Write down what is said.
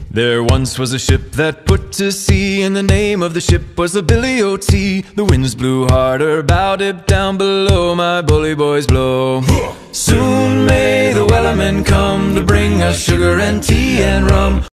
There once was a ship that put to sea, and the name of the ship was the Billy O.T. The winds blew harder, bowed it down below, my bully boys blow. Soon may the wellermen come to bring us sugar and tea and rum.